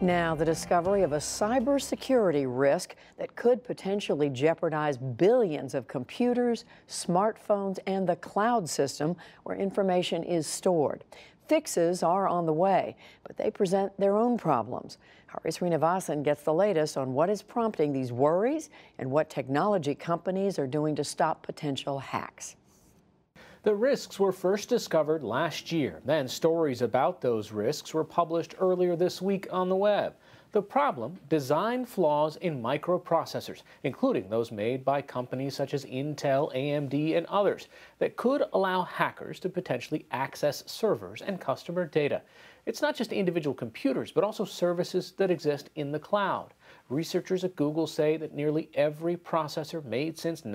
Now, the discovery of a cybersecurity risk that could potentially jeopardize billions of computers, smartphones, and the cloud system where information is stored. Fixes are on the way, but they present their own problems. Hari Sreenivasan gets the latest on what is prompting these worries and what technology companies are doing to stop potential hacks. The risks were first discovered last year. Then stories about those risks were published earlier this week on the web. The problem, design flaws in microprocessors, including those made by companies such as Intel, AMD, and others, that could allow hackers to potentially access servers and customer data. It's not just individual computers, but also services that exist in the cloud. Researchers at Google say that nearly every processor made since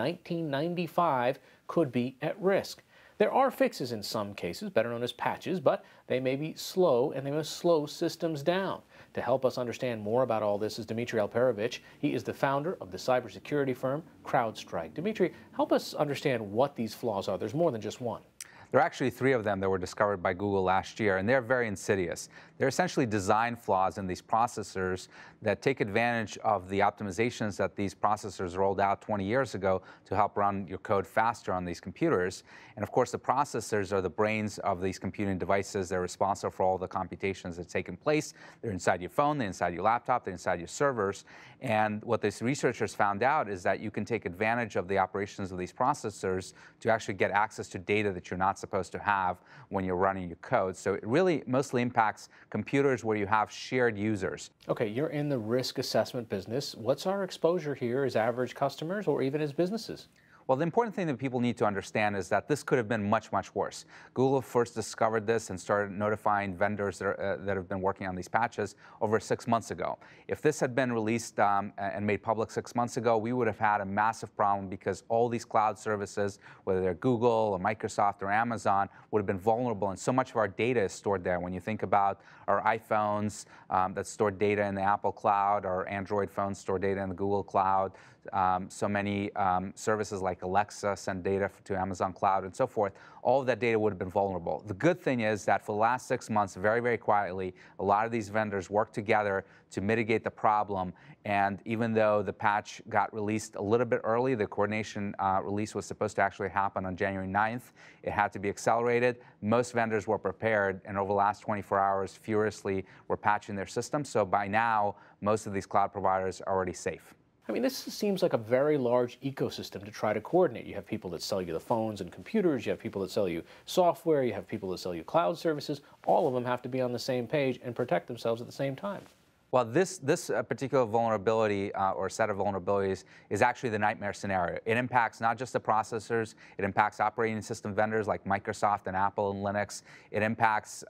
1995 could be at risk. There are fixes in some cases, better known as patches, but they may be slow and they must slow systems down. To help us understand more about all this is Dmitri Alperovitch. He is the founder of the cybersecurity firm CrowdStrike. Dmitri, help us understand what these flaws are. There's more than just one. There are actually 3 of them that were discovered by Google last year, and they're very insidious. They're essentially design flaws in these processors that take advantage of the optimizations that these processors rolled out 20 years ago to help run your code faster on these computers. And of course, the processors are the brains of these computing devices. They're responsible for all the computations that take place. They're inside your phone, they're inside your laptop, they're inside your servers. And what these researchers found out is that you can take advantage of the operations of these processors to actually get access to data that you're not supposed to have when you're running your code. So it really mostly impacts computers where you have shared users. Okay, you're in the risk assessment business. What's our exposure here as average customers or even as businesses? Well, the important thing that people need to understand is that this could have been much, much worse. Google first discovered this and started notifying vendors that have been working on these patches over 6 months ago. If this had been released and made public 6 months ago, we would have had a massive problem because all these cloud services, whether they're Google or Microsoft or Amazon, would have been vulnerable, and so much of our data is stored there. When you think about our iPhones that store data in the Apple cloud, or Android phones store data in the Google cloud, so many services like Alexa send data to Amazon Cloud and so forth, all of that data would have been vulnerable. The good thing is that for the last 6 months, very, very quietly, a lot of these vendors worked together to mitigate the problem. And even though the patch got released a little bit early, the coordination release was supposed to actually happen on January 9th. It had to be accelerated. Most vendors were prepared, and over the last 24 hours, furiously were patching their systems. So by now, most of these cloud providers are already safe. I mean, this seems like a very large ecosystem to try to coordinate. You have people that sell you the phones and computers, you have people that sell you software, you have people that sell you cloud services. All of them have to be on the same page and protect themselves at the same time. Well, this particular vulnerability or set of vulnerabilities is actually the nightmare scenario. It impacts not just the processors, it impacts operating system vendors like Microsoft and Apple and Linux. It impacts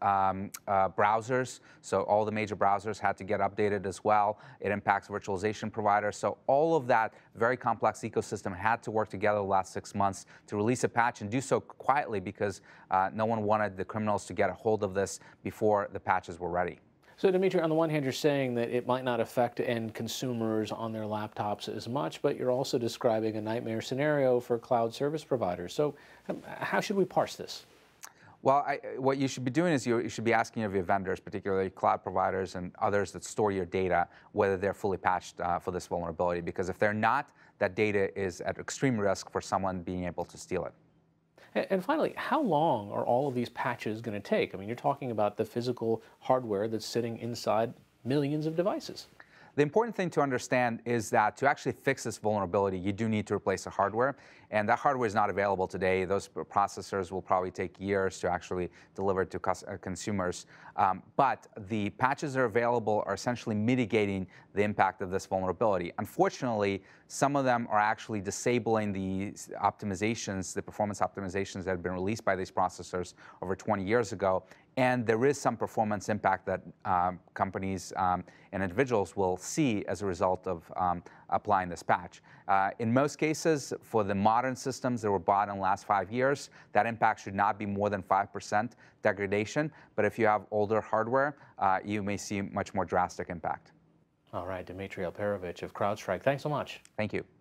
browsers, so all the major browsers had to get updated as well. It impacts virtualization providers. So all of that very complex ecosystem had to work together the last 6 months to release a patch, and do so quietly because no one wanted the criminals to get a hold of this before the patches were ready. So, Dmitri, on the one hand, you're saying that it might not affect end consumers on their laptops as much, but you're also describing a nightmare scenario for cloud service providers. So how should we parse this? Well, what you should be doing is you should be asking of your vendors, particularly cloud providers and others that store your data, whether they're fully patched for this vulnerability. Because if they're not, that data is at extreme risk for someone being able to steal it. And finally, how long are all of these patches going to take? I mean, you're talking about the physical hardware that's sitting inside millions of devices. The important thing to understand is that to actually fix this vulnerability, you do need to replace the hardware, and that hardware is not available today. Those processors will probably take years to actually deliver to consumers. But the patches that are available are essentially mitigating the impact of this vulnerability. Unfortunately, some of them are actually disabling the optimizations, the performance optimizations that have been released by these processors over 20 years ago. And there is some performance impact that companies and individuals will see as a result of applying this patch. In most cases, for the modern systems that were bought in the last 5 years, that impact should not be more than 5% degradation. But if you have older hardware, you may see much more drastic impact. All right, Dmitri Alperovitch of CrowdStrike, thanks so much. Thank you.